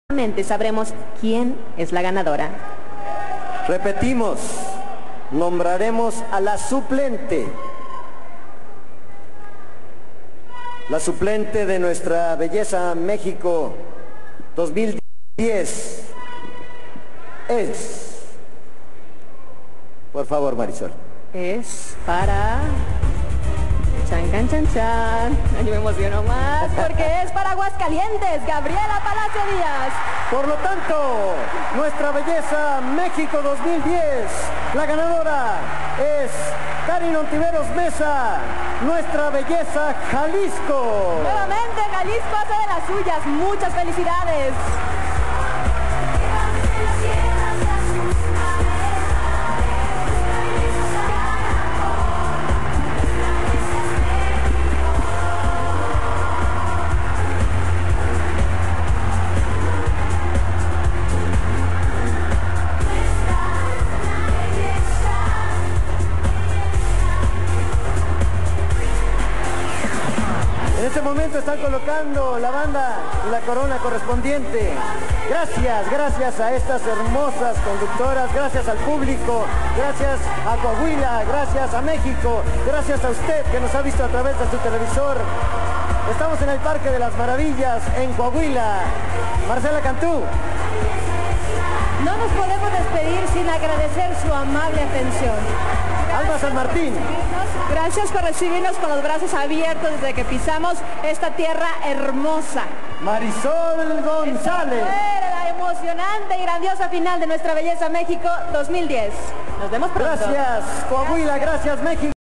Sabremos quién es la ganadora. Repetimos, nombraremos a la suplente. La suplente de nuestra Belleza México 2010 es... Por favor, Marisol. Es para... Chan, can, chan, chan. Yo me emociono más porque es para Aguascalientes, Gabriela Palacio Díaz. Por lo tanto, nuestra Belleza México 2010, la ganadora es Karin Ontiveros Mesa, nuestra Belleza Jalisco. Nuevamente Jalisco hace de las suyas. Muchas felicidades. En este momento están colocando la banda la corona correspondiente. Gracias a estas hermosas conductoras, gracias al público, gracias a Coahuila, gracias a México, gracias a usted que nos ha visto a través de su televisor. Estamos en el Parque de las Maravillas, en Coahuila. Marcela Cantú. No nos podemos despedir sin agradecer su amable atención. Alba San Martín. Gracias por recibirnos con los brazos abiertos desde que pisamos esta tierra hermosa. Marisol González. Fue la emocionante y grandiosa final de nuestra Belleza México 2010. Nos vemos pronto. Gracias, Coahuila, gracias, México.